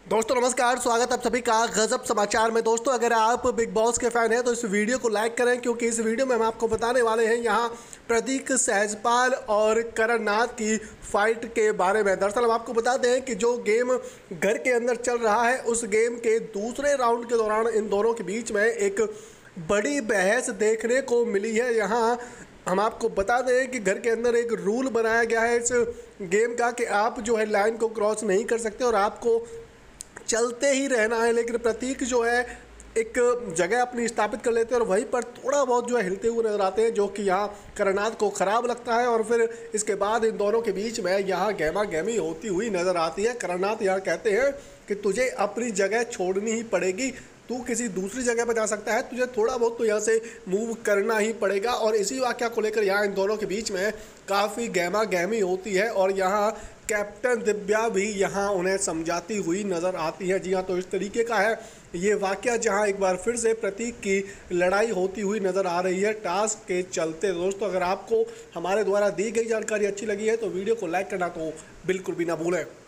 दोस्तों नमस्कार, स्वागत आप सभी का गजब समाचार में। दोस्तों अगर आप बिग बॉस के फैन हैं तो इस वीडियो को लाइक करें, क्योंकि इस वीडियो में हम आपको बताने वाले हैं यहाँ प्रतीक सहजपाल और करण नाथ की फाइट के बारे में। दरअसल हम आपको बता दें कि जो गेम घर के अंदर चल रहा है उस गेम के दूसरे राउंड के दौरान इन दोनों के बीच में एक बड़ी बहस देखने को मिली है। यहाँ हम आपको बता दें कि घर के अंदर एक रूल बनाया गया है इस गेम का कि आप जो है लाइन को क्रॉस नहीं कर सकते और आपको चलते ही रहना है। लेकिन प्रतीक जो है एक जगह अपनी स्थापित कर लेते हैं और वहीं पर थोड़ा बहुत जो है हिलते हुए नजर आते हैं, जो कि यहाँ करनाथ को खराब लगता है। और फिर इसके बाद इन दोनों के बीच में यहाँ गहमा गहमी होती हुई नजर आती है। करनाथ यहाँ कहते हैं कि तुझे अपनी जगह छोड़नी ही पड़ेगी, तू किसी दूसरी जगह पर जा सकता है, तुझे थोड़ा बहुत तो यहाँ से मूव करना ही पड़ेगा। और इसी वाक़या को लेकर यहाँ इन दोनों के बीच में काफ़ी गहमा गहमी होती है और यहाँ कैप्टन दिव्या भी यहाँ उन्हें समझाती हुई नज़र आती है। जी हाँ, तो इस तरीके का है ये वाक़या, जहाँ एक बार फिर से प्रतीक की लड़ाई होती हुई नज़र आ रही है टास्क के चलते। दोस्तों अगर आपको हमारे द्वारा दी गई जानकारी अच्छी लगी है तो वीडियो को लाइक करना तो बिल्कुल भी ना भूलें।